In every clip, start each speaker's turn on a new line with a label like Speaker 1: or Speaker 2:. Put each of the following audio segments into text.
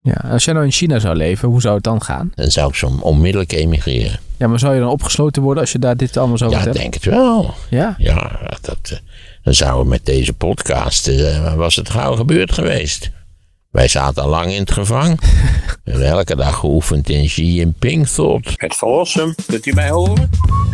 Speaker 1: Ja, als jij nou in China zou leven, hoe zou het dan gaan?
Speaker 2: Dan zou ik zo onmiddellijk emigreren.
Speaker 1: Ja, maar zou je dan opgesloten worden als je daar dit allemaal zou vertellen?
Speaker 2: Ja, denk het wel.
Speaker 1: Ja?
Speaker 2: Ja, dan zouden we met deze podcast, was het gauw gebeurd geweest. Wij zaten al lang in het gevangen. We hebben elke dag geoefend in Xi Jinping thought. Het verlossen, kunt u mij horen?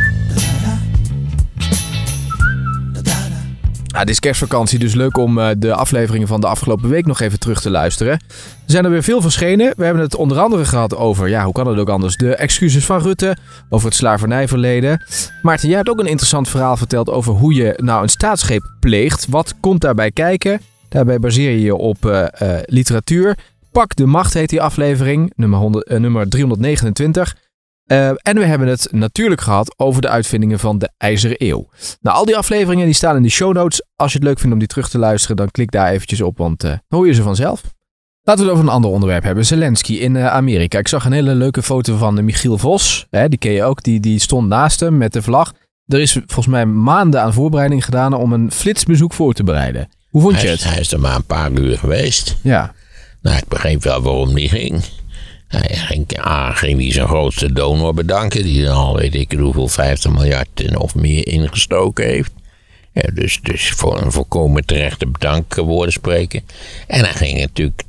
Speaker 1: Het is kerstvakantie, dus leuk om de afleveringen van de afgelopen week nog even terug te luisteren. Er zijn er weer veel verschenen. We hebben het onder andere gehad over, hoe kan het ook anders, de excuses van Rutte, over het slavernijverleden. Maarten, jij hebt ook een interessant verhaal verteld over hoe je nou een staatsgreep pleegt. Wat komt daarbij kijken? Daarbij baseer je je op literatuur. Pak de macht heet die aflevering, nummer 329. En we hebben het natuurlijk gehad over de uitvindingen van de IJzeren Eeuw. Nou, al die afleveringen die staan in de show notes. Als je het leuk vindt om die terug te luisteren, dan klik daar eventjes op, want dan hoor je ze vanzelf. Laten we het over een ander onderwerp hebben. Zelensky in Amerika. Ik zag een hele leuke foto van Michiel Vos. Die ken je ook. Die stond naast hem met de vlag. Er is volgens mij maanden aan voorbereiding gedaan om een flitsbezoek voor te bereiden. Hoe vond je het?
Speaker 2: Hij is er maar een paar uur geweest.
Speaker 1: Ja.
Speaker 2: Nou, ik begreep wel waarom die ging. Hij ging die zijn grootste donor bedanken, die er al weet ik hoeveel 50 miljard of meer ingestoken heeft. Ja, dus voor een volkomen terechte bedankwoorden spreken. En hij ging natuurlijk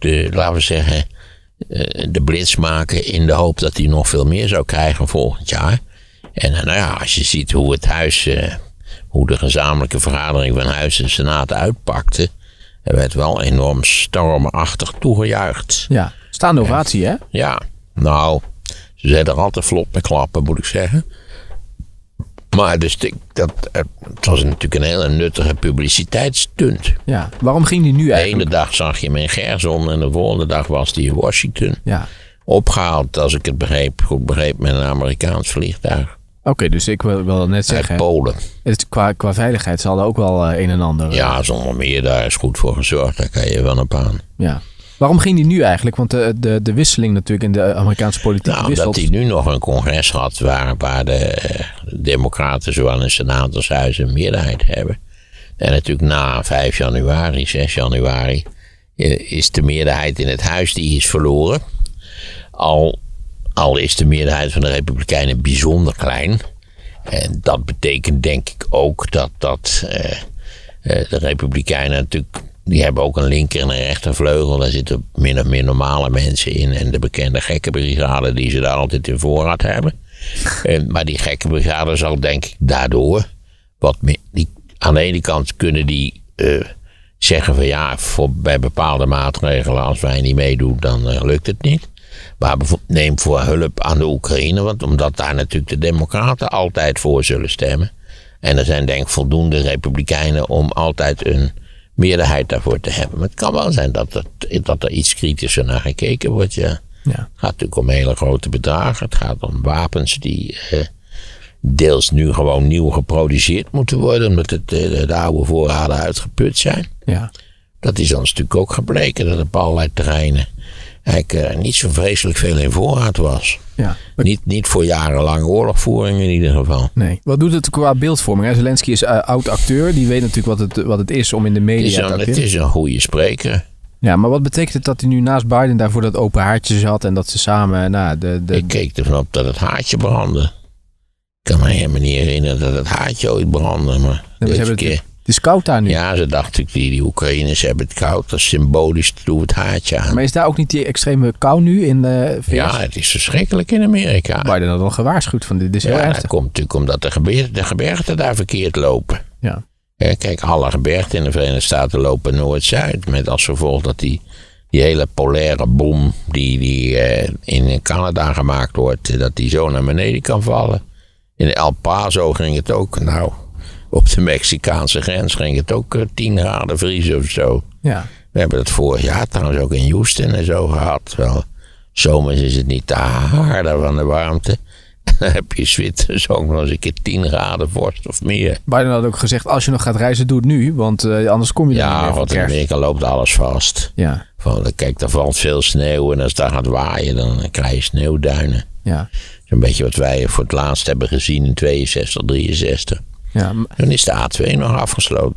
Speaker 2: de blitz maken in de hoop dat hij nog veel meer zou krijgen volgend jaar. En als je ziet hoe het huis, hoe de gezamenlijke vergadering van Huis en Senaat uitpakte, er werd wel enorm stormachtig toegejuicht. Ja.
Speaker 1: Staande ovatie, hè?
Speaker 2: Ja, nou, ze zijn er altijd vlot met klappen, moet ik zeggen. Maar dus het was natuurlijk een hele nuttige publiciteitsstunt.
Speaker 1: Ja, waarom ging die nu eigenlijk?
Speaker 2: De ene dag zag je hem in Gerson en de volgende dag was hij in Washington.
Speaker 1: Ja.
Speaker 2: Opgehaald, als ik het goed begreep, met een Amerikaans vliegtuig.
Speaker 1: Oké, dus ik wil net zeggen.
Speaker 2: Uit Polen.
Speaker 1: Qua veiligheid zal er ook wel een en ander.
Speaker 2: Ja, zonder meer, daar is goed voor gezorgd. Daar kan je wel op aan.
Speaker 1: Ja. Waarom ging die nu eigenlijk? Want de wisseling natuurlijk in de Amerikaanse politiek wisselt.
Speaker 2: Omdat hij nu nog een congres had waar de democraten zowel in het Senaat als Huis een meerderheid hebben. En natuurlijk na 6 januari, is de meerderheid in het Huis die is verloren. Al is de meerderheid van de Republikeinen bijzonder klein. En dat betekent denk ik ook dat de Republikeinen natuurlijk, die hebben ook een linker en een rechtervleugel. Daar zitten min of meer normale mensen in. En de bekende gekkenbrigade die ze daar altijd in voorraad hebben. Maar die gekkenbrigade zal denk ik daardoor wat meer. Aan de ene kant kunnen die zeggen van bij bepaalde maatregelen, als wij niet meedoen, dan lukt het niet. Maar bijvoorbeeld neem voor hulp aan de Oekraïne. Want omdat daar natuurlijk de democraten altijd voor zullen stemmen. En er zijn denk ik voldoende republikeinen om altijd een meerderheid daarvoor te hebben. Maar het kan wel zijn dat er iets kritischer naar gekeken wordt. Ja. Het gaat natuurlijk om hele grote bedragen. Het gaat om wapens die deels nu gewoon nieuw geproduceerd moeten worden. Omdat de oude voorraden uitgeput zijn. Ja. Dat is ons natuurlijk ook gebleken. Dat op allerlei terreinen eigenlijk niet zo vreselijk veel in voorraad was. Ja. Niet voor jarenlange oorlogvoering in ieder geval.
Speaker 1: Nee. Wat doet het qua beeldvorming? Zelensky is oud-acteur. Die weet natuurlijk wat het is om in de media te acteren.
Speaker 2: Het is een goede spreker.
Speaker 1: Ja, maar wat betekent het dat hij nu naast Biden daarvoor dat open haartje zat en dat ze samen...
Speaker 2: Ik keek ervan op dat het haartje brandde. Ik kan me helemaal niet herinneren dat het haartje ooit brandde. Maar deze keer...
Speaker 1: Het is koud daar nu.
Speaker 2: Ja, ze dachten die Oekraïners hebben het koud. Dat is symbolisch, doen we het haartje aan.
Speaker 1: Maar is daar ook niet die extreme kou nu in de VS?
Speaker 2: Ja, het is verschrikkelijk in Amerika.
Speaker 1: Biden had al gewaarschuwd van dit is heel erg.
Speaker 2: Dat komt natuurlijk omdat de gebergten daar verkeerd lopen.
Speaker 1: Ja.
Speaker 2: Kijk, alle gebergten in de Verenigde Staten lopen noord-zuid. Met als gevolg dat die hele polaire bom die in Canada gemaakt wordt, dat die zo naar beneden kan vallen. In El Paso ging het ook, op de Mexicaanse grens ging het ook 10 graden vriezen of zo. Ja. We hebben het vorig jaar trouwens ook in Houston en zo gehad. Wel, zomers is het niet te harder van de warmte. Dan heb je Zwitsers ook nog eens een keer 10 graden vorst of meer.
Speaker 1: Biden had ook gezegd, als je nog gaat reizen, doe het nu. Want anders kom je er niet meer.
Speaker 2: Ja, want in Amerika loopt alles vast. Ja. Kijk, er valt veel sneeuw en als het daar gaat waaien, dan krijg je sneeuwduinen. Ja. Zo'n beetje wat wij voor het laatst hebben gezien in 62, 63. Ja, dan is de A2 nog afgesloten.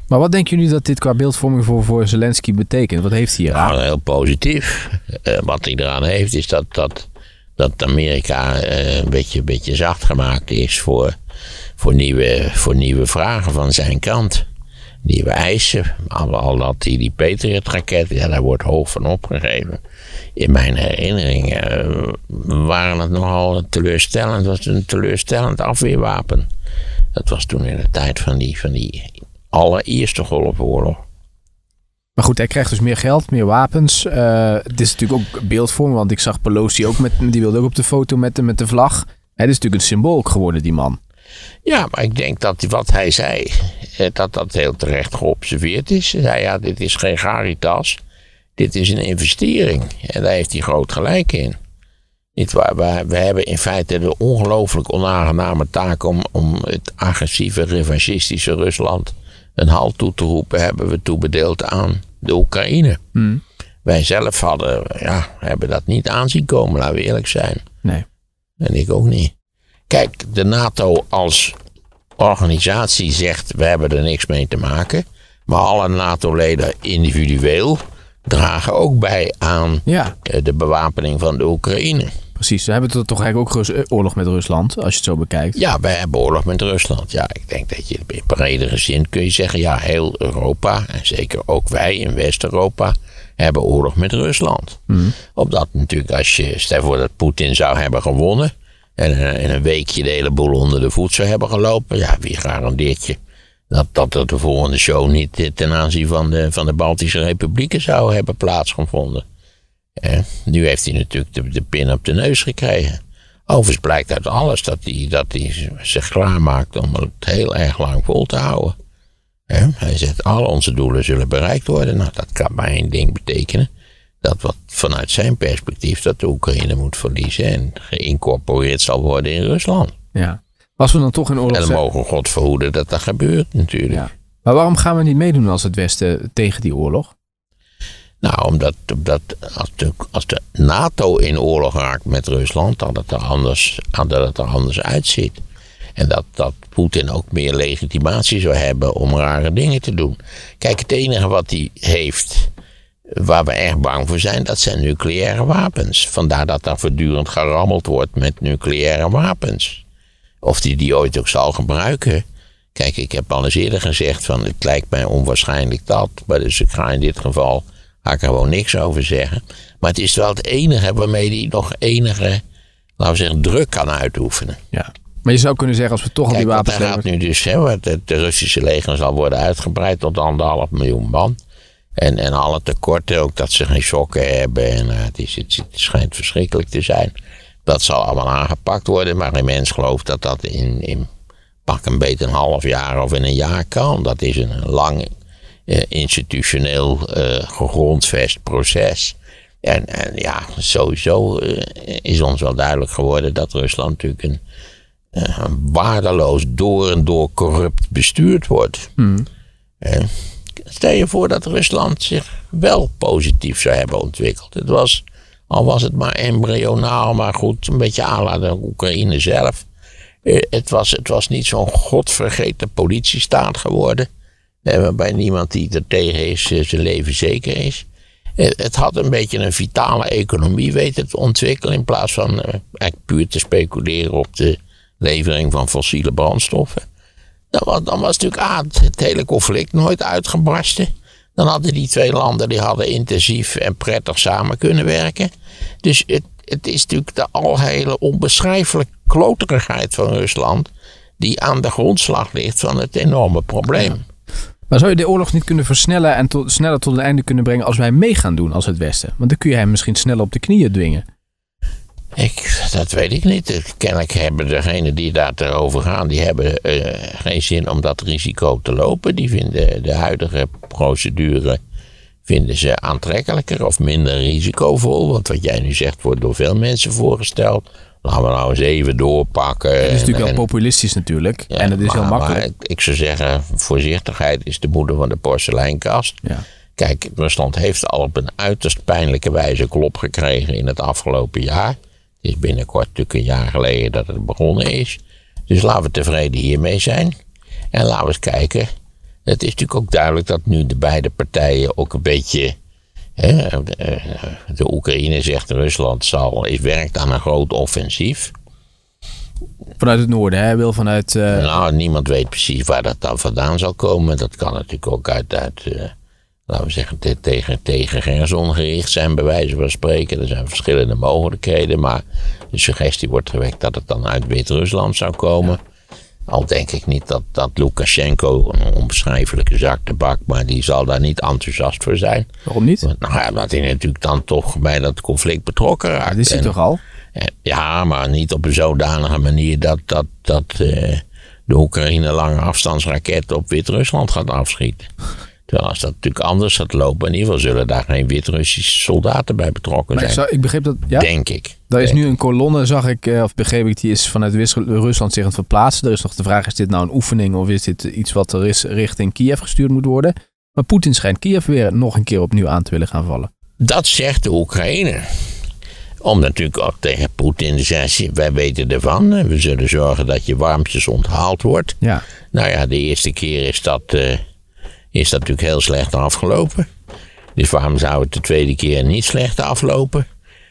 Speaker 1: Maar wat denken jullie dat dit qua beeldvorming voor Zelensky betekent? Wat heeft hij eraan?
Speaker 2: Nou, heel positief. Wat hij eraan heeft is dat Amerika een beetje zacht gemaakt is voor nieuwe vragen van zijn kant. Nieuwe eisen. Al dat die Patriot-raket, daar wordt hoog van opgegeven. In mijn herinneringen waren het nogal teleurstellend. Het was een teleurstellend afweerwapen. Dat was toen in de tijd van die allereerste Golfoorlog.
Speaker 1: Maar goed, hij krijgt dus meer geld, meer wapens. Het is natuurlijk ook beeldvorm, want ik zag Pelosi ook die wilde ook op de foto met de vlag. Het is natuurlijk een symbool geworden, die man.
Speaker 2: Ja, maar ik denk dat wat hij zei, dat heel terecht geobserveerd is. Hij zei, ja, dit is geen Caritas, dit is een investering. En daar heeft hij groot gelijk in. Niet waar, we hebben in feite de ongelooflijk onaangename taak om het agressieve, revanchistische Rusland een halt toe te roepen, hebben we toebedeeld aan de Oekraïne. Wij zelf hebben dat niet aanzien komen, laten we eerlijk zijn.
Speaker 1: Nee.
Speaker 2: En ik ook niet. Kijk, de NATO als organisatie zegt, we hebben er niks mee te maken. Maar alle NATO-leden individueel dragen ook bij aan de bewapening van de Oekraïne.
Speaker 1: Precies, we hebben toch eigenlijk ook oorlog met Rusland, als je het zo bekijkt.
Speaker 2: Ja, wij hebben oorlog met Rusland. Ja, ik denk dat je in bredere zin kun je zeggen, ja, heel Europa, en zeker ook wij in West-Europa, hebben oorlog met Rusland. Omdat natuurlijk, stel voor dat Poetin zou hebben gewonnen en in een weekje de hele boel onder de voet zou hebben gelopen, ja, wie garandeert je dat er de volgende show niet ten aanzien van de Baltische Republieken zou hebben plaatsgevonden. Nu heeft hij natuurlijk de pin op de neus gekregen. Overigens blijkt uit alles dat hij zich klaarmaakt om het heel erg lang vol te houden. Hij zegt, al onze doelen zullen bereikt worden. Nou, dat kan maar één ding betekenen. Dat wat vanuit zijn perspectief dat de Oekraïne moet verliezen en geïncorporeerd zal worden in Rusland.
Speaker 1: Ja. Als we dan toch in oorlog
Speaker 2: en dan mogen we God verhoeden dat dat gebeurt natuurlijk. Ja.
Speaker 1: Maar waarom gaan we niet meedoen als het Westen tegen die oorlog?
Speaker 2: Nou, omdat als de NATO in oorlog raakt met Rusland, dat het er anders uitziet. En dat Poetin ook meer legitimatie zou hebben om rare dingen te doen. Kijk, het enige wat hij heeft, waar we erg bang voor zijn, dat zijn nucleaire wapens. Vandaar dat er voortdurend gerammeld wordt met nucleaire wapens. Of hij die ooit ook zal gebruiken. Kijk, ik heb al eens eerder gezegd van het lijkt mij onwaarschijnlijk dat. Maar dus ik ga in dit geval er gewoon niks over zeggen. Maar het is wel het enige waarmee hij nog enige, laten we zeggen, druk kan uitoefenen.
Speaker 1: Ja. Maar je zou kunnen zeggen, als we toch al die wapens
Speaker 2: hebben. Gaat nu dus, het Russische leger zal worden uitgebreid tot 1,5 miljoen man. En alle tekorten, ook dat ze geen sokken hebben. En het schijnt verschrikkelijk te zijn. Dat zal allemaal aangepakt worden. Maar een mens gelooft dat in pak een beetje een half jaar of in een jaar kan. Dat is een lang institutioneel gegrondvest proces. En ja, sowieso is ons wel duidelijk geworden dat Rusland natuurlijk een waardeloos door en door corrupt bestuurd wordt. Stel je voor dat Rusland zich wel positief zou hebben ontwikkeld. Al was het maar embryonaal, maar goed, een beetje à la de Oekraïne zelf. Het was niet zo'n godvergeten politiestaat geworden. Waarbij niemand die er tegen is, zijn leven zeker is. Het had een beetje een vitale economie weten te ontwikkelen. In plaats van eigenlijk puur te speculeren op de levering van fossiele brandstoffen. Dan was natuurlijk het hele conflict nooit uitgebarsten. Dan hadden die twee landen die hadden intensief en prettig samen kunnen werken. Dus het is natuurlijk de algehele onbeschrijfelijke kloterigheid van Rusland die aan de grondslag ligt van het enorme probleem. Ja.
Speaker 1: Maar zou je de oorlog niet kunnen versnellen en sneller tot een einde kunnen brengen als wij mee gaan doen als het Westen? Want dan kun je hem misschien sneller op de knieën dwingen.
Speaker 2: Dat weet ik niet. Kennelijk hebben degenen die daarover gaan, die hebben geen zin om dat risico te lopen. Die vinden de huidige procedure aantrekkelijker of minder risicovol. Want wat jij nu zegt wordt door veel mensen voorgesteld. Laten we nou eens even doorpakken.
Speaker 1: Het is natuurlijk wel populistisch natuurlijk. Ja, en het is heel makkelijk.
Speaker 2: Maar ik zou zeggen, voorzichtigheid is de moeder van de porseleinkast. Ja. Kijk, Rusland heeft al op een uiterst pijnlijke wijze klop gekregen in het afgelopen jaar. Het is binnenkort natuurlijk een jaar geleden dat het begonnen is. Dus laten we tevreden hiermee zijn. En laten we eens kijken Het is natuurlijk ook duidelijk dat nu de beide partijen ook een beetje... de Oekraïne zegt Rusland werkt aan een groot offensief.
Speaker 1: Vanuit het noorden, hè? Wil vanuit...
Speaker 2: Nou, niemand weet precies waar dat dan vandaan zal komen. Dat kan natuurlijk ook uit laten we zeggen, tegen Gerson gericht zijn, bij wijze van spreken. Er zijn verschillende mogelijkheden, maar de suggestie wordt gewekt dat het dan uit Wit-Rusland zou komen. Al denk ik niet dat Lukashenko, een onbeschrijfelijke zak tabak, maar die zal daar niet enthousiast voor zijn.
Speaker 1: Waarom niet?
Speaker 2: Nou ja, omdat hij natuurlijk dan toch bij dat conflict betrokken raakt.
Speaker 1: Dat is hij toch al?
Speaker 2: Ja, maar niet op een zodanige manier dat de Oekraïne lange afstandsraketten op Wit-Rusland gaat afschieten. Terwijl als dat natuurlijk anders gaat lopen, in ieder geval zullen daar geen Wit-Russische soldaten bij betrokken zijn.
Speaker 1: Ik begreep dat, ja?
Speaker 2: Denk ik.
Speaker 1: Daar is nu een kolonne, zag ik, of begreep ik, die is vanuit Rusland zich aan het verplaatsen. Er is nog de vraag, is dit nou een oefening of is dit iets wat er is richting Kiev gestuurd moet worden? Maar Poetin schijnt Kiev weer nog een keer opnieuw aan te willen gaan vallen.
Speaker 2: Dat zegt de Oekraïne. Om natuurlijk ook tegen Poetin te zeggen, wij weten ervan. We zullen zorgen dat je warmpjes onthaald wordt.
Speaker 1: Ja. Nou
Speaker 2: ja, de eerste keer is dat natuurlijk heel slecht afgelopen. Dus waarom zou het de tweede keer niet slecht aflopen?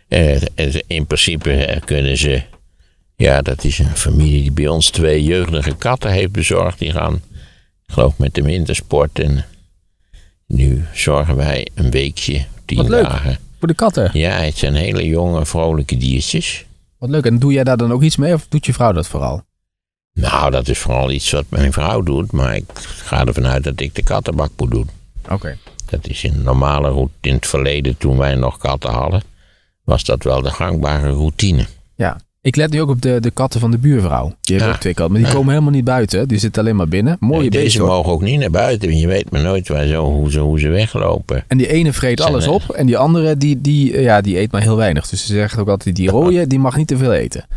Speaker 2: In principe kunnen ze... Ja, dat is een familie die bij ons 2 jeugdige katten heeft bezorgd. Die gaan, ik geloof, met de wintersport. En nu zorgen wij een weekje, 10 dagen.
Speaker 1: Voor de katten?
Speaker 2: Ja, het zijn hele jonge, vrolijke diertjes.
Speaker 1: Wat leuk. En doe jij daar dan ook iets mee of doet je vrouw dat vooral?
Speaker 2: Nou, dat is vooral iets wat mijn vrouw doet. Maar ik ga ervan uit dat ik de kattenbak moet doen.
Speaker 1: Oké.
Speaker 2: Dat is in normale routine. In het verleden, toen wij nog katten hadden, was dat wel de gangbare routine. Ja.
Speaker 1: Ik let nu ook op de katten van de buurvrouw. Die hebben ook 2 katten, maar die komen helemaal niet buiten. Die zitten alleen maar binnen. Mooie beesten.
Speaker 2: Deze mogen ook niet naar buiten. Want je weet maar nooit hoe ze weglopen.
Speaker 1: En die ene vreet alles op. En die andere, die eet maar heel weinig. Dus ze zeggen ook altijd, die rode, die mag niet te veel eten.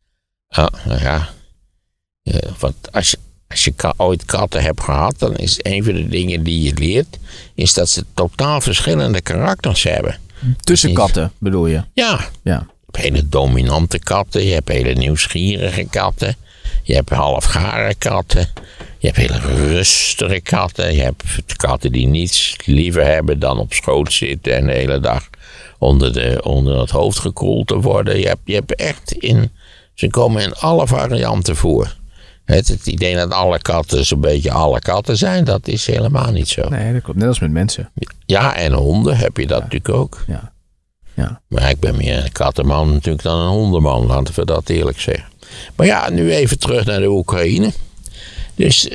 Speaker 2: Als je ooit katten hebt gehad, dan is een van de dingen die je leert, is dat ze totaal verschillende karakters hebben.
Speaker 1: Tussen katten, bedoel je?
Speaker 2: Ja. Je hebt hele dominante katten, je hebt hele nieuwsgierige katten, je hebt halfgare katten, je hebt hele rustige katten, je hebt katten die niets liever hebben dan op schoot zitten en de hele dag onder het hoofd gekroeld te worden. Je hebt echt ze komen in alle varianten voor. Het idee dat alle katten zo'n beetje alle katten zijn, dat is helemaal niet zo.
Speaker 1: Nee, dat klopt. Net als met mensen.
Speaker 2: Ja, en honden heb je dat natuurlijk ook.
Speaker 1: Ja.
Speaker 2: Maar ik ben meer een kattenman natuurlijk dan een hondenman, laten we dat eerlijk zeggen. Maar ja, nu even terug naar de Oekraïne. Dus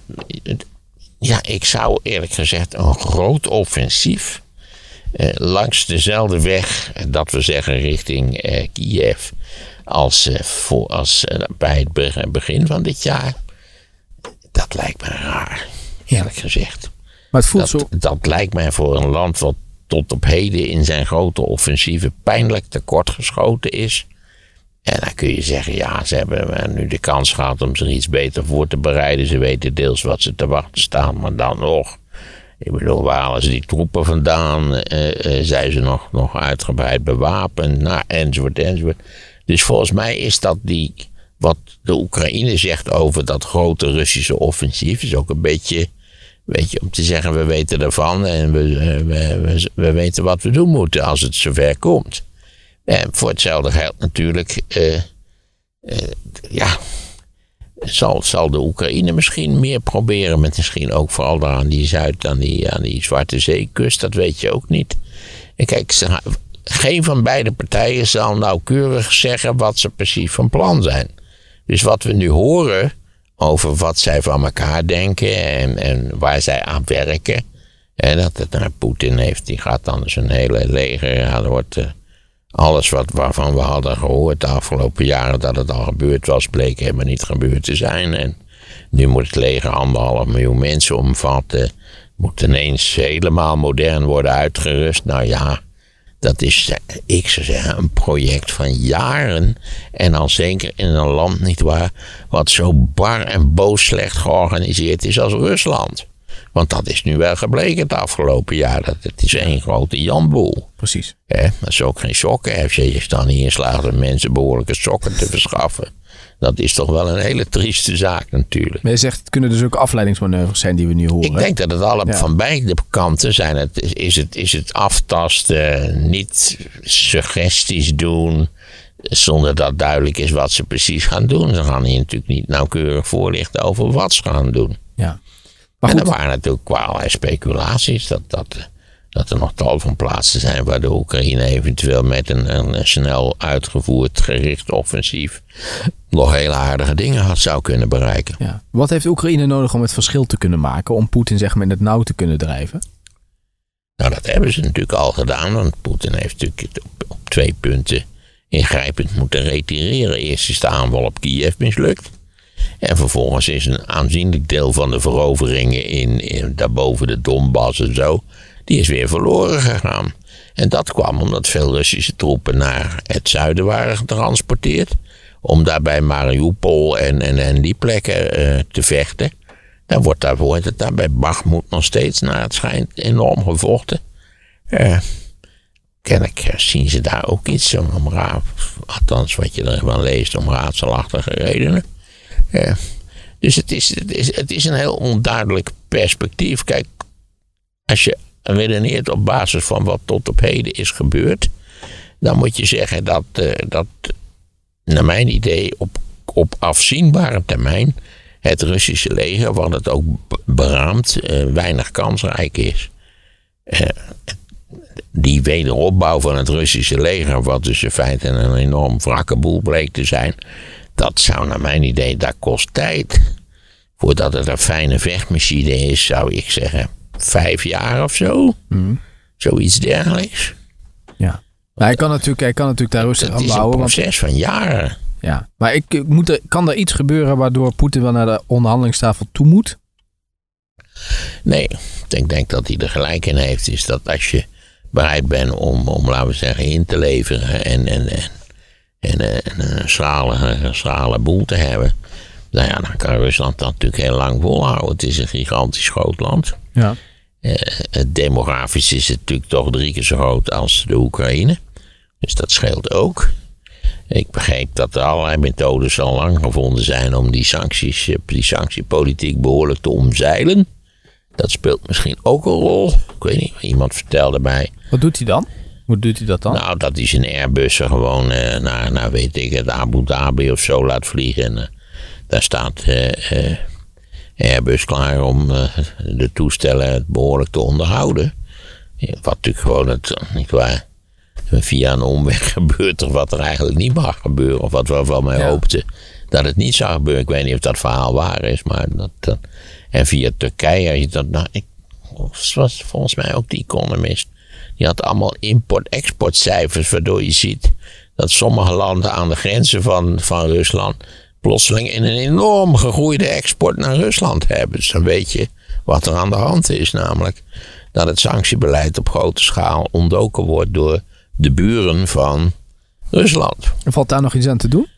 Speaker 2: ik zou eerlijk gezegd een groot offensief langs dezelfde weg, dat we zeggen richting Kiev, als bij het begin van dit jaar. Dat lijkt me raar, eerlijk gezegd.
Speaker 1: Maar het voelt
Speaker 2: dat lijkt mij voor een land wat tot op heden in zijn grote offensieven pijnlijk tekortgeschoten is. En dan kun je zeggen, ja, ze hebben nu de kans gehad om zich iets beter voor te bereiden. Ze weten deels wat ze te wachten staan, maar dan nog. Ik bedoel, waar halen ze die troepen vandaan? Zijn ze nog uitgebreid bewapend? Nou, enzovoort. Dus volgens mij is dat wat de Oekraïne zegt over dat grote Russische offensief, is ook een beetje, om te zeggen, we weten ervan en we weten wat we doen moeten als het zover komt. En voor hetzelfde geldt natuurlijk, zal de Oekraïne misschien meer proberen, met misschien ook vooral daar aan die Zwarte Zeekust, dat weet je ook niet. En kijk, geen van beide partijen zal nauwkeurig zeggen wat ze precies van plan zijn. Dus wat we nu horen over wat zij van elkaar denken en waar zij aan werken. En dat het Poetin heeft, die gaat dan zijn hele leger. Ja, er wordt alles waarvan we hadden gehoord de afgelopen jaren dat het al gebeurd was, bleek helemaal niet gebeurd te zijn. En nu moet het leger 1,5 miljoen mensen omvatten. Moet ineens helemaal modern worden uitgerust. Nou ja, dat is, ik zou zeggen, een project van jaren. En dan zeker in een land, nietwaar, wat zo bar en boos slecht georganiseerd is als Rusland. Want dat is nu wel gebleken het afgelopen jaar. Dat het is één grote janboel.
Speaker 1: Precies.
Speaker 2: Dat is ook geen sokken. Als je dan hier slaagt om mensen behoorlijke sokken te verschaffen, Dat is toch wel een hele trieste zaak natuurlijk.
Speaker 1: Maar je zegt, het kunnen dus ook afleidingsmanoeuvres zijn die we nu horen.
Speaker 2: Ik denk dat het van beide kanten zijn. Is het aftasten, niet suggesties doen, zonder dat duidelijk is wat ze precies gaan doen. Ze gaan hier natuurlijk niet nauwkeurig voorlichten over wat ze gaan doen.
Speaker 1: Ja. Maar
Speaker 2: en er waren natuurlijk allerlei speculaties dat er nog tal van plaatsen zijn waar de Oekraïne eventueel met een snel uitgevoerd gericht offensief nog hele aardige dingen zou kunnen bereiken.
Speaker 1: Ja. Wat heeft Oekraïne nodig om het verschil te kunnen maken, om Poetin zeg maar in het nauw te kunnen drijven?
Speaker 2: Nou, dat hebben ze natuurlijk al gedaan, want Poetin heeft natuurlijk op 2 punten ingrijpend moeten retireren. Eerst is de aanval op Kiev mislukt. En vervolgens is een aanzienlijk deel van de veroveringen in daarboven de Donbass en zo, die is weer verloren gegaan. En dat kwam omdat veel Russische troepen naar het zuiden waren getransporteerd, om daar bij Mariupol en die plekken te vechten. Dan wordt daar bij Bakhmut nog steeds naar het schijnt enorm gevochten. Kennelijk zien ze daar ook iets om althans wat je ervan leest, om raadselachtige redenen. Dus het is een heel onduidelijk perspectief. Kijk, als je redeneert op basis van wat tot op heden is gebeurd, dan moet je zeggen dat naar mijn idee op afzienbare termijn het Russische leger, wat het ook beraamt, weinig kansrijk is. Die wederopbouw van het Russische leger, wat dus in feite een enorm wrakke boel bleek te zijn, dat zou naar mijn idee, dat kost tijd. Voordat het een fijne vechtmachine is, zou ik zeggen 5 jaar of zo. Zoiets dergelijks.
Speaker 1: Ja. Maar hij kan natuurlijk daar rustig aan bouwen.
Speaker 2: Het is een proces van jaren.
Speaker 1: Ja. Maar kan er iets gebeuren waardoor Poetin wel naar de onderhandelingstafel toe moet?
Speaker 2: Nee, ik denk dat hij er gelijk in heeft. Is dat als je bereid bent om laten we zeggen, in te leveren en een schrale boel te hebben, nou ja, dan kan Rusland dat natuurlijk heel lang volhouden. Het is een gigantisch groot land.
Speaker 1: Ja.
Speaker 2: Demografisch is het natuurlijk toch 3 keer zo groot als de Oekraïne. Dus dat scheelt ook. Ik begreep dat er allerlei methodes al lang gevonden zijn om die sanctiepolitiek behoorlijk te omzeilen. Dat speelt misschien ook een rol. Ik weet niet, iemand vertelde mij.
Speaker 1: Wat doet hij dan? Hoe doet hij dat dan?
Speaker 2: Nou, dat hij zijn Airbussen gewoon naar weet ik het, Abu Dhabi of zo laat vliegen. En daar staat Airbus klaar om de toestellen behoorlijk te onderhouden. Wat natuurlijk gewoon niet waar, via een omweg gebeurt er wat er eigenlijk niet mag gebeuren. Of wat we van mij hoopten dat het niet zou gebeuren. Ik weet niet of dat verhaal waar is. Maar en via Turkije, als je dat was volgens mij ook de Economist. Die had allemaal import-exportcijfers, waardoor je ziet dat sommige landen aan de grenzen van Rusland plotseling een enorm gegroeide export naar Rusland hebben. Dus dan weet je wat er aan de hand is, namelijk dat het sanctiebeleid op grote schaal ontdoken wordt door de buren van Rusland.
Speaker 1: En valt daar nog iets aan te doen?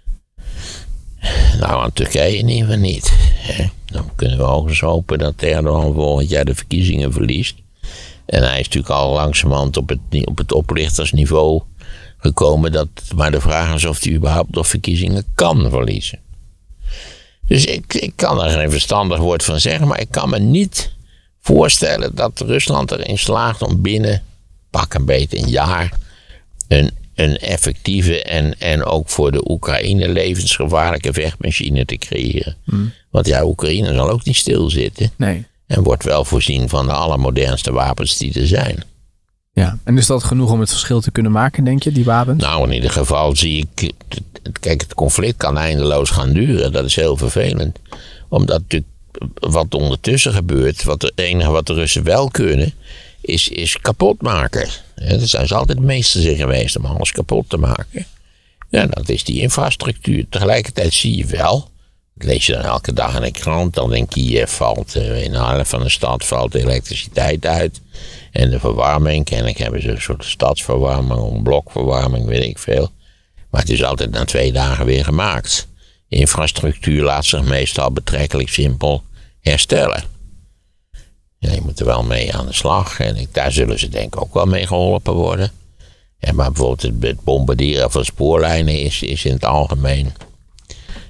Speaker 2: Nou, aan Turkije in ieder geval niet. Dan kunnen we hoogstens hopen dat Erdogan volgend jaar de verkiezingen verliest. En hij is natuurlijk al langzamerhand op het oplichtersniveau gekomen. Maar de vraag is of hij überhaupt nog verkiezingen kan verliezen. Dus ik kan er geen verstandig woord van zeggen. Maar ik kan me niet voorstellen dat Rusland erin slaagt om binnen pak een beetje een jaar een effectieve en ook voor de Oekraïne levensgevaarlijke vechtmachine te creëren. Want ja, Oekraïne zal ook niet stilzitten.
Speaker 1: Nee.
Speaker 2: En wordt wel voorzien van de allermodernste wapens die er zijn.
Speaker 1: Ja, en is dat genoeg om het verschil te kunnen maken, denk je, die wapens? Nou,
Speaker 2: in ieder geval zie ik, kijk, het conflict kan eindeloos gaan duren. Dat is heel vervelend. Omdat natuurlijk wat ondertussen gebeurt, het enige wat de Russen wel kunnen, is kapot maken. Dat zijn ze altijd meester in geweest om alles kapot te maken. Ja, dat is die infrastructuur. Tegelijkertijd zie je wel, dat lees je dan elke dag in de krant, dan in Kiev valt, in de helft van de stad valt de elektriciteit uit. En de verwarming, kennelijk hebben ze een soort stadsverwarming, een blokverwarming, weet ik veel. Maar het is altijd na 2 dagen weer gemaakt. De infrastructuur laat zich meestal betrekkelijk simpel herstellen. Ja, je moet er wel mee aan de slag. En daar zullen ze denk ik ook wel mee geholpen worden. Ja, maar bijvoorbeeld het bombarderen van spoorlijnen is in het algemeen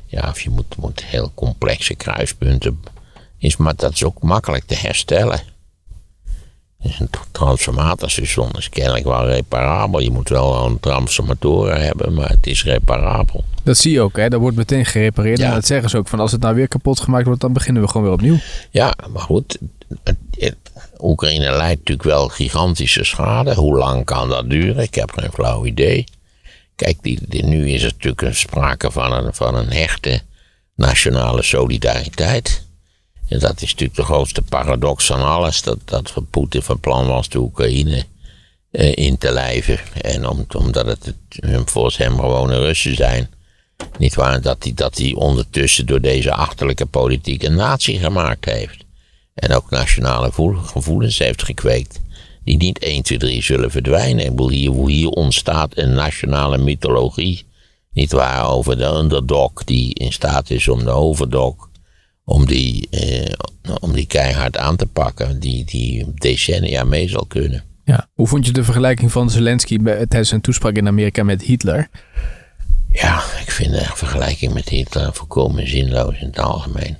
Speaker 2: Ja, of je moet heel complexe kruispunten. Maar dat is ook makkelijk te herstellen. Dus een transformatorstation is kennelijk wel reparabel. Je moet wel een transformatoren hebben, maar het is reparabel.
Speaker 1: Dat zie je ook, hè? Dat wordt meteen gerepareerd. Ja. En dat zeggen ze ook, van als het nou weer kapot gemaakt wordt, dan beginnen we gewoon weer opnieuw.
Speaker 2: Ja, maar goed. Oekraïne leidt natuurlijk wel gigantische schade. Hoe lang kan dat duren? Ik heb geen flauw idee. Kijk, nu is er natuurlijk sprake van een hechte nationale solidariteit. En dat is natuurlijk de grootste paradox van alles. Dat Poetin van plan was de Oekraïne in te lijven. En omdat het volgens hem gewone Russen zijn. Niet waar dat hij ondertussen door deze achterlijke politiek een natie gemaakt heeft. En ook nationale gevoelens heeft gekweekt. Die niet 1, 2, 3 zullen verdwijnen. Ik bedoel, hier ontstaat een nationale mythologie. Niet waar, over de underdog die in staat is om de overdog. Om die keihard aan te pakken. Die decennia mee zal kunnen.
Speaker 1: Ja. Hoe vond je de vergelijking van Zelensky tijdens zijn toespraak in Amerika met Hitler?
Speaker 2: Ja, ik vind de vergelijking met Hitler volkomen zinloos in het algemeen.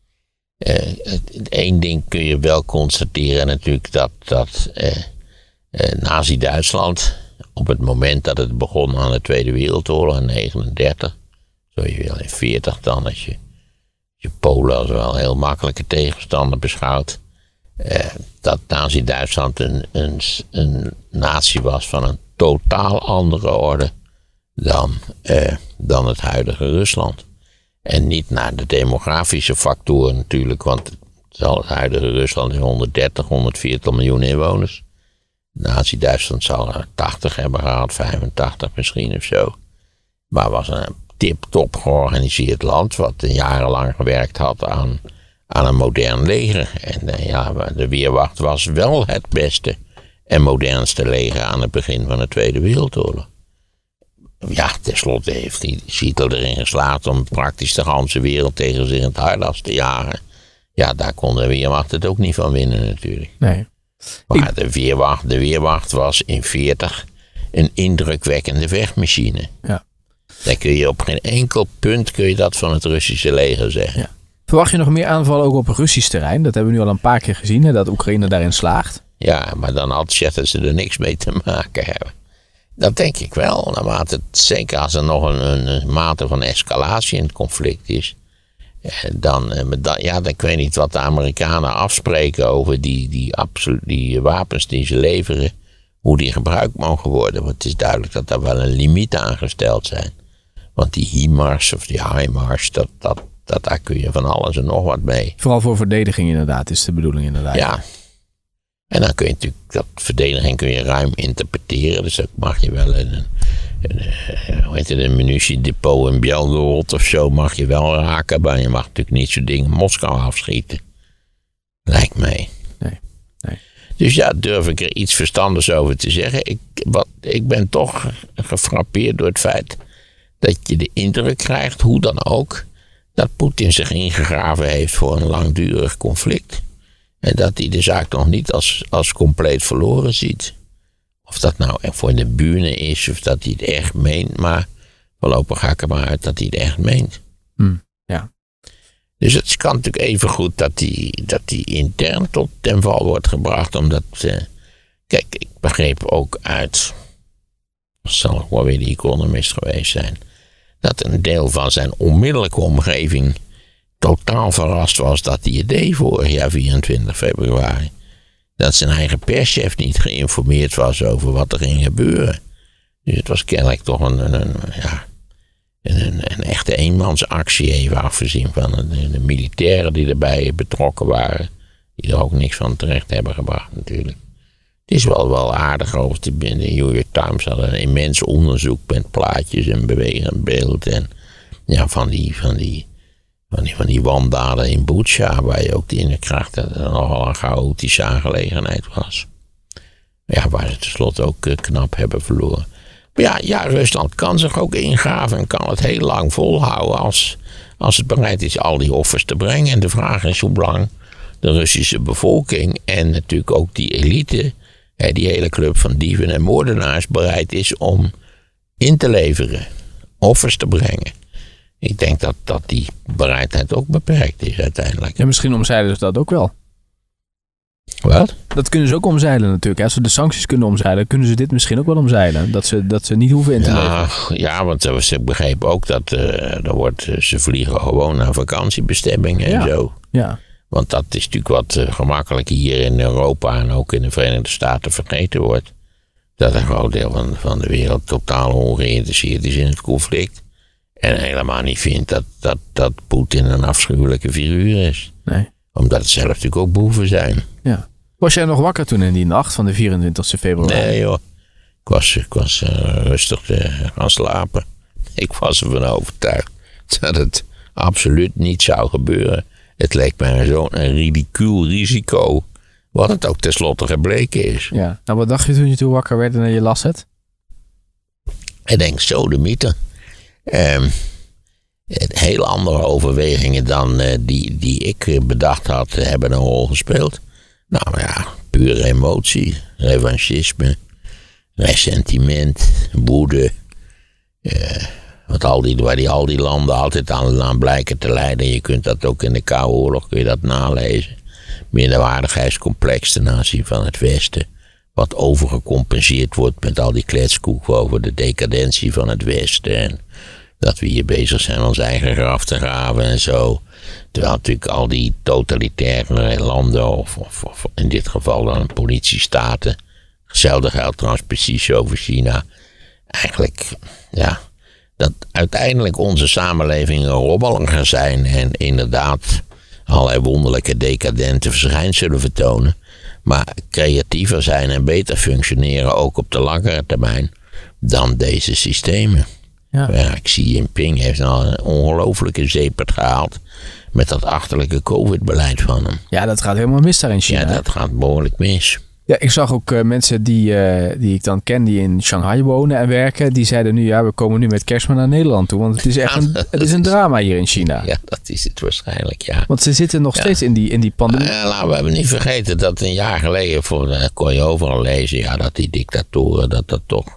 Speaker 2: Eén ding kun je wel constateren natuurlijk dat Nazi-Duitsland op het moment dat het begon aan de Tweede Wereldoorlog in 1939, zo je wil in 1940 dan, als je Polen als wel een heel makkelijke tegenstander beschouwt, dat Nazi-Duitsland een natie was van een totaal andere orde dan het huidige Rusland. En niet naar de demografische factoren natuurlijk, want het huidige Rusland is 130, 140 miljoen inwoners. Nazi-Duitsland zal er 80 hebben gehad, 85 misschien of zo. Maar was een tip-top georganiseerd land wat jarenlang gewerkt had aan een modern leger. En de Wehrmacht was wel het beste en modernste leger aan het begin van de Tweede Wereldoorlog. Ja, tenslotte heeft Hitler erin geslaagd om praktisch de hele wereld tegen zich in het harnas te jagen. Ja, daar kon de Wehrmacht het ook niet van winnen natuurlijk.
Speaker 1: Nee.
Speaker 2: Maar de Wehrmacht was in 1940 een indrukwekkende vechtmachine.
Speaker 1: Ja.
Speaker 2: Dan kun je op geen enkel punt dat van het Russische leger zeggen. Ja.
Speaker 1: Verwacht je nog meer aanvallen ook op Russisch terrein? Dat hebben we nu al een paar keer gezien, hè, dat Oekraïne daarin slaagt.
Speaker 2: Ja, maar dan altijd dat ze er niks mee te maken hebben. Dat denk ik wel. Zeker als er nog een mate van escalatie in het conflict is. Dan ik weet niet wat de Amerikanen afspreken over die wapens die ze leveren. Hoe die gebruikt mogen worden. Want het is duidelijk dat daar wel een limiet aan gesteld zijn. Want die HIMARS of die HIMARS, daar kun je van alles en nog wat mee.
Speaker 1: Vooral voor verdediging inderdaad, is de bedoeling inderdaad.
Speaker 2: Ja. En dan kun je natuurlijk, dat verdediging kun je ruim interpreteren. Dus dat mag je wel een munitiedepot in Belgorod of zo mag je wel raken. Maar je mag natuurlijk niet zo'n ding in Moskou afschieten. Lijkt mij.
Speaker 1: Nee.
Speaker 2: Dus ja, durf ik er iets verstandigs over te zeggen. Ik ben toch gefrappeerd door het feit dat je de indruk krijgt, hoe dan ook, dat Poetin zich ingegraven heeft voor een langdurig conflict. En dat hij de zaak nog niet als compleet verloren ziet. Of dat nou voor de bühne is, of dat hij het echt meent. Maar voorlopig ga ik er maar uit dat hij het echt meent.
Speaker 1: Ja.
Speaker 2: Dus het kan natuurlijk even goed dat hij intern tot ten val wordt gebracht. Omdat, kijk, ik begreep ook uit, zal ik wel weer de Economist geweest zijn, dat een deel van zijn onmiddellijke omgeving totaal verrast was dat hij het deed vorig jaar 24 februari. Dat zijn eigen perschef niet geïnformeerd was over wat er ging gebeuren. Dus het was kennelijk toch een echte eenmansactie, even afgezien van de militairen die erbij betrokken waren. Die er ook niks van terecht hebben gebracht natuurlijk. Het is wel aardig over de New York Times had een immens onderzoek met plaatjes en bewegend beeld. En ja, van die wandaden in Butsja, waar je ook de indruk krijgt dat er nogal een chaotische aangelegenheid was. Ja, waar ze tenslotte ook knap hebben verloren. Maar ja, Rusland kan zich ook ingraven en kan het heel lang volhouden als het bereid is al die offers te brengen. En de vraag is hoe lang de Russische bevolking en natuurlijk ook die elite, die hele club van dieven en moordenaars bereid is om in te leveren, offers te brengen. Ik denk dat die bereidheid ook beperkt is uiteindelijk.
Speaker 1: Ja, misschien omzeilen ze dat ook wel.
Speaker 2: Wat?
Speaker 1: Dat kunnen ze ook omzeilen natuurlijk. Als ze de sancties kunnen omzeilen, kunnen ze dit misschien ook wel omzeilen. Dat ze niet hoeven in te leveren.
Speaker 2: Ja, want ze begrepen ook dat ze vliegen gewoon naar vakantiebestemmingen en zo.
Speaker 1: Ja.
Speaker 2: Want dat is natuurlijk wat gemakkelijk hier in Europa en ook in de Verenigde Staten vergeten wordt. Dat een groot deel van de wereld totaal ongeïnteresseerd is in het conflict. En helemaal niet vindt dat Poetin een afschuwelijke figuur is.
Speaker 1: Nee.
Speaker 2: Omdat het zelf natuurlijk ook boeven zijn.
Speaker 1: Ja. Was jij nog wakker toen in die nacht van de 24 februari?
Speaker 2: Nee joh, ik was rustig gaan slapen. Ik was ervan overtuigd dat het absoluut niet zou gebeuren. Het leek mij zo'n ridicuul risico. Wat het ook tenslotte gebleken is.
Speaker 1: Ja. Nou, wat dacht je toen wakker werd en je las het?
Speaker 2: Ik denk, zo de mythe. Heel andere overwegingen dan die ik bedacht had, hebben een rol gespeeld. Nou ja, pure emotie, revanchisme, ressentiment, woede. Waar al die landen altijd aan blijken te leiden. Je kunt dat ook in de Koude Oorlog, kun je dat nalezen. Minderwaardigheidscomplex ten aanzien van het Westen. Wat overgecompenseerd wordt met al die kletskoek over de decadentie van het Westen. En dat we hier bezig zijn ons eigen graf te graven en zo. Terwijl natuurlijk al die totalitaire landen, of in dit geval dan politiestaten. Hetzelfde geldt trouwens precies over China. Eigenlijk, ja, dat uiteindelijk onze samenlevingen rommeliger zijn. En inderdaad allerlei wonderlijke decadente verschijnselen vertonen. Maar creatiever zijn en beter functioneren ook op de langere termijn dan deze systemen. Ja. Xi Jinping heeft nou een ongelofelijke zeepert gehaald met dat achterlijke COVID-beleid van hem.
Speaker 1: Ja, dat gaat helemaal mis daar in China.
Speaker 2: Ja, dat gaat behoorlijk mis.
Speaker 1: Ja, ik zag ook mensen die ik dan ken die in Shanghai wonen en werken. Die zeiden nu, ja, we komen nu met Kerstmis naar Nederland toe. Want het is echt een drama hier in China.
Speaker 2: Ja, dat is het waarschijnlijk, ja.
Speaker 1: Want ze zitten nog steeds in die pandemie.
Speaker 2: Laten we hebben niet vergeten dat een jaar geleden, kon je overal lezen, ja, dat die dictatoren, dat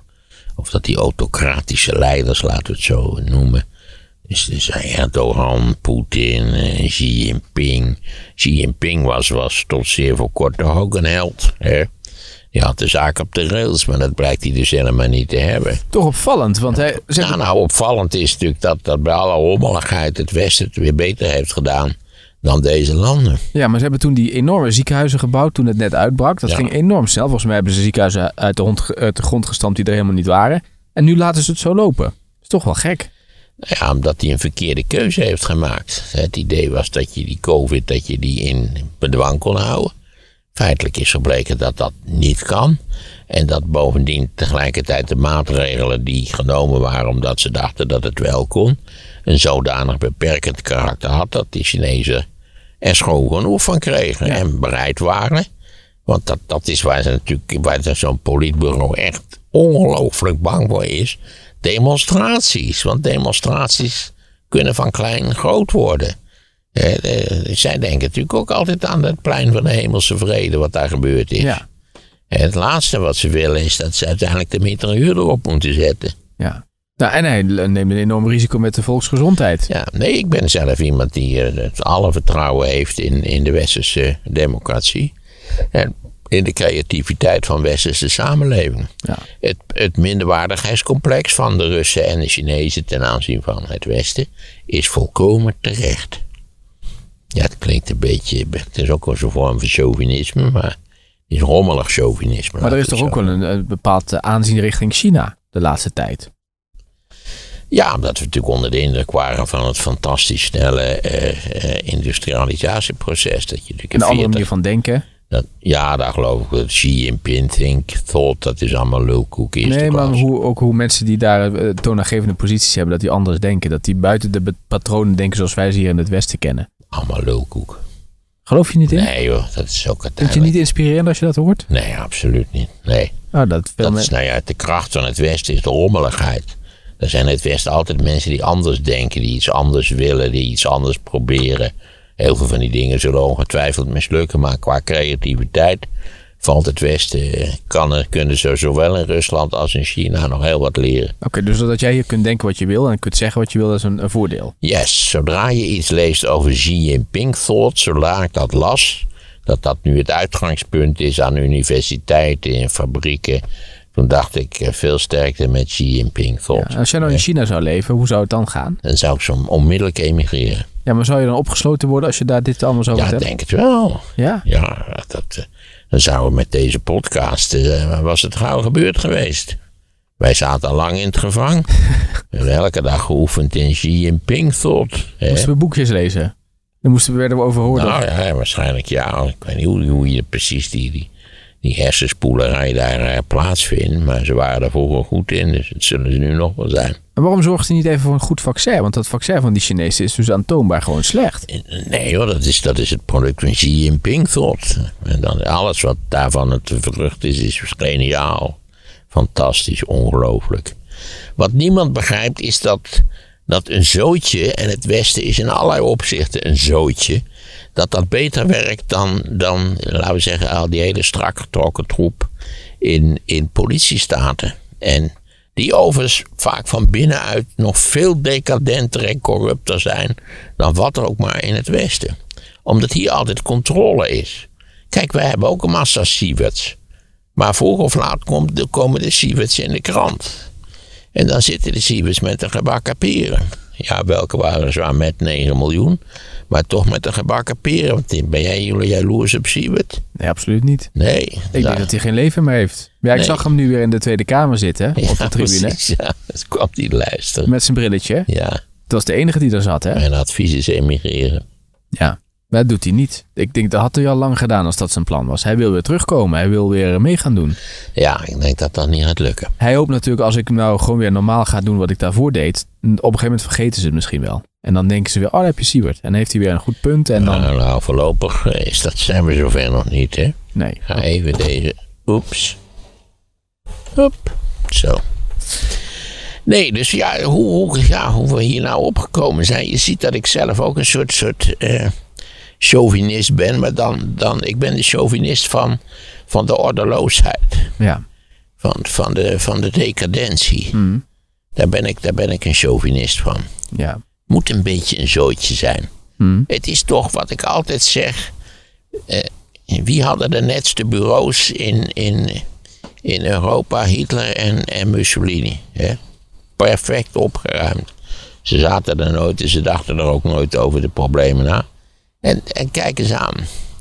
Speaker 2: die autocratische leiders, laten we het zo noemen. Dus Erdogan, Poetin, Xi Jinping. Xi Jinping was tot zeer voor kort nog ook een held. Hè? Die had de zaak op de rails, maar dat blijkt hij dus helemaal niet te hebben.
Speaker 1: Toch opvallend, want hij...
Speaker 2: Nou, opvallend is natuurlijk dat bij alle rommeligheid het Westen het weer beter heeft gedaan dan deze landen.
Speaker 1: Ja, maar ze hebben toen die enorme ziekenhuizen gebouwd toen het net uitbrak. Dat ging enorm snel. Volgens mij hebben ze ziekenhuizen uit de grond gestampt die er helemaal niet waren. En nu laten ze het zo lopen. Dat is toch wel gek.
Speaker 2: Ja, omdat hij een verkeerde keuze heeft gemaakt. Het idee was dat je die COVID in bedwang kon houden. Feitelijk is gebleken dat dat niet kan. En dat bovendien tegelijkertijd de maatregelen die genomen waren omdat ze dachten dat het wel kon, een zodanig beperkend karakter had dat die Chinezen er schoon genoeg van kregen en bereid waren. Want dat is waar zo'n politbureau echt ongelooflijk bang voor is. Demonstraties. Want demonstraties kunnen van klein groot worden. Zij denken natuurlijk ook altijd aan het plein van de hemelse vrede wat daar gebeurd is. Ja. En het laatste wat ze willen is dat ze uiteindelijk de mitrailleur erop moeten zetten.
Speaker 1: Ja. Nou, en hij neemt een enorm risico met de volksgezondheid.
Speaker 2: Ja, nee, ik ben zelf iemand die alle vertrouwen heeft in de westerse democratie. En in de creativiteit van westerse samenleving. Ja. Het minderwaardigheidscomplex van de Russen en de Chinezen ten aanzien van het Westen is volkomen terecht. Ja, het klinkt een beetje, het is ook wel zo'n vorm van chauvinisme, maar het is rommelig chauvinisme.
Speaker 1: Maar er is toch ook wel een bepaald aanzien richting China de laatste tijd?
Speaker 2: Ja, omdat we natuurlijk onder de indruk waren van het fantastisch snelle industrialisatieproces. Dat je
Speaker 1: een andere manier van denken.
Speaker 2: Daar geloof ik dat Xi Jinping thought, dat is allemaal lulkoek.
Speaker 1: Nee, maar hoe mensen die daar toonaangevende posities hebben, dat die anders denken. Dat die buiten de patronen denken zoals wij ze hier in het Westen kennen.
Speaker 2: Allemaal lulkoek.
Speaker 1: Geloof je niet in?
Speaker 2: Nee joh, dat is ook uiteindelijk.
Speaker 1: Vind je niet inspirerend als je dat hoort?
Speaker 2: Nee, absoluut niet. Nee.
Speaker 1: Oh,
Speaker 2: dat is de kracht van het Westen is de rommeligheid. Er zijn in het Westen altijd mensen die anders denken, die iets anders willen, die iets anders proberen. Heel veel van die dingen zullen ongetwijfeld mislukken, maar qua creativiteit valt het Westen, kunnen ze zowel in Rusland als in China nog heel wat leren.
Speaker 1: Oké, dus dat jij hier kunt denken wat je wil en kunt zeggen wat je wil, dat is een voordeel.
Speaker 2: Yes, zodra je iets leest over Xi Jinping thought, zodra ik dat las, dat nu het uitgangspunt is aan universiteiten en fabrieken, toen dacht ik veel sterkte met Xi Jinping thought.
Speaker 1: Ja, als jij nou in China zou leven, hoe zou het dan gaan?
Speaker 2: Dan zou ik zo onmiddellijk emigreren.
Speaker 1: Ja, maar zou je dan opgesloten worden als je daar dit allemaal zo
Speaker 2: Ja,
Speaker 1: hebt?
Speaker 2: ik denk het wel.
Speaker 1: Ja?
Speaker 2: Ja, dan zouden we met deze podcast, was het gauw gebeurd geweest. Wij zaten al lang in het gevangen. We hebben elke dag geoefend in Xi Jinping thought.
Speaker 1: Moesten we boekjes lezen? Dan werden we overhoord.
Speaker 2: Nou ja, waarschijnlijk ja. Ik weet niet hoe je precies die hersenspoelerij daar plaatsvindt. Maar ze waren er vroeger goed in, dus het zullen ze nu nog wel zijn.
Speaker 1: En waarom zorgt hij niet even voor een goed vaccin? Want dat vaccin van die Chinezen is dus aantoonbaar gewoon slecht.
Speaker 2: Nee hoor, dat is het product van Xi Jinping thought. En dan alles wat daarvan te vruchten is geniaal. Fantastisch, ongelooflijk. Wat niemand begrijpt is dat een zootje, en het Westen is in allerlei opzichten een zootje, dat beter werkt dan, laten we zeggen, al die hele strak getrokken troep in politiestaten. En die overigens vaak van binnenuit nog veel decadenter en corrupter zijn dan wat er ook maar in het Westen. Omdat hier altijd controle is. Kijk, wij hebben ook een massa sieverts. Maar vroeg of laat komen de sieverts in de krant. En dan zitten de sieverts met de gebakken peren. Ja, welke waren zwaar met 9 miljoen. Maar toch met de gebakken peren. Want ben jij jaloers op Siewert?
Speaker 1: Nee, absoluut niet.
Speaker 2: Nee.
Speaker 1: Ik denk dat hij geen leven meer heeft. Ja, ik zag hem nu weer in de Tweede Kamer zitten. Op de tribune.
Speaker 2: Precies, ja, dat kwam hij luisteren.
Speaker 1: Met zijn brilletje.
Speaker 2: Ja.
Speaker 1: Dat was de enige die er zat, hè?
Speaker 2: Mijn advies is emigreren.
Speaker 1: Ja, maar dat doet hij niet. Ik denk dat had hij al lang gedaan als dat zijn plan was. Hij wil weer terugkomen. Hij wil weer mee gaan doen.
Speaker 2: Ja, ik denk dat dat niet gaat lukken.
Speaker 1: Hij hoopt natuurlijk, als ik nou gewoon weer normaal ga doen wat ik daarvoor deed, op een gegeven moment vergeten ze het misschien wel. En dan denken ze weer, daar heb je Siewert. En dan heeft hij weer een goed punt. En dan...
Speaker 2: Nou, voorlopig zijn we zover nog niet, hè?
Speaker 1: Nee.
Speaker 2: Ga even deze... Oeps. Hop. Zo. Nee, dus ja, hoe we hier nou opgekomen zijn. Je ziet dat ik zelf ook een soort chauvinist ben. Maar dan ik ben de chauvinist van de ordeloosheid.
Speaker 1: Ja.
Speaker 2: Van de decadentie.
Speaker 1: Mm.
Speaker 2: Daar ben ik een chauvinist van.
Speaker 1: Ja.
Speaker 2: Moet een beetje een zootje zijn.
Speaker 1: Mm.
Speaker 2: Het is toch wat ik altijd zeg. Wie hadden de netste bureaus in Europa? Hitler en Mussolini. Hè? Perfect opgeruimd. Ze zaten er nooit en ze dachten er ook nooit over de problemen na. En kijk eens aan.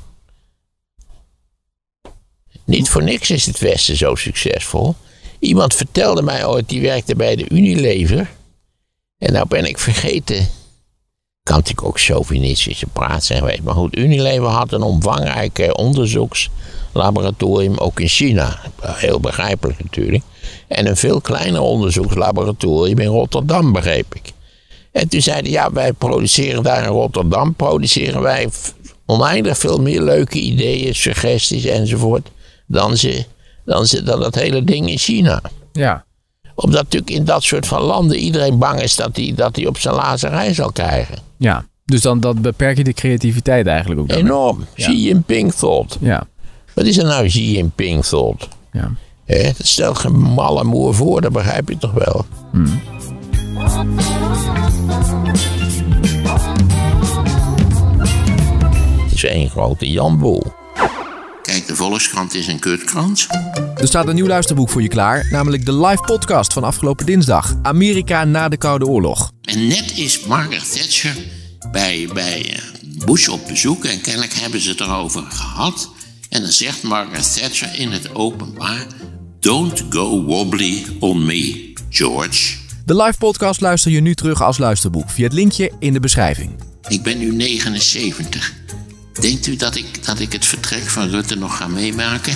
Speaker 2: Niet voor niks is het Westen zo succesvol. Iemand vertelde mij ooit, die werkte bij de Unilever. En nou ben ik vergeten. Kan natuurlijk ook chauvinistische praat zijn geweest. Maar goed, Unilever had een omvangrijk onderzoekslaboratorium ook in China. Heel begrijpelijk natuurlijk. En een veel kleiner onderzoekslaboratorium in Rotterdam, begreep ik. En toen zeiden ja, wij produceren daar in Rotterdam, oneindig veel meer leuke ideeën, suggesties enzovoort, dan dat hele ding in China.
Speaker 1: Ja.
Speaker 2: Omdat natuurlijk in dat soort van landen iedereen bang is dat hij op zijn lazerij zal krijgen.
Speaker 1: Ja, dus dan dat beperk je de creativiteit eigenlijk ook.
Speaker 2: Enorm.
Speaker 1: Ja.
Speaker 2: Xi Jinping thought.
Speaker 1: Ja.
Speaker 2: Wat is er nou Xi Jinping thought?
Speaker 1: Ja.
Speaker 2: Dat stelt geen malle moer voor, dat begrijp je toch wel?
Speaker 1: Mm.
Speaker 2: Het is één grote janboel. Kijk, de Volkskrant is een kutkrant.
Speaker 1: Er staat een nieuw luisterboek voor je klaar, namelijk de live podcast van afgelopen dinsdag. Amerika na de Koude Oorlog.
Speaker 2: En net is Margaret Thatcher bij Bush op bezoek en kennelijk hebben ze het erover gehad. En dan zegt Margaret Thatcher in het openbaar: "Don't go wobbly on me, George."
Speaker 1: De live podcast luister je nu terug als luisterboek via het linkje in de beschrijving.
Speaker 2: Ik ben nu 79. Denkt u dat ik het vertrek van Rutte nog ga meemaken?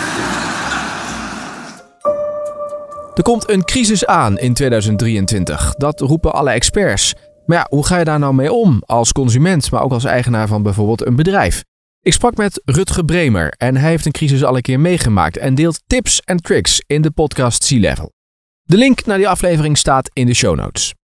Speaker 1: Er komt een crisis aan in 2023. Dat roepen alle experts. Maar ja, hoe ga je daar nou mee om als consument, maar ook als eigenaar van bijvoorbeeld een bedrijf? Ik sprak met Rutger Bremer en hij heeft een crisis al een keer meegemaakt en deelt tips en tricks in de podcast C-Level. De link naar die aflevering staat in de show notes.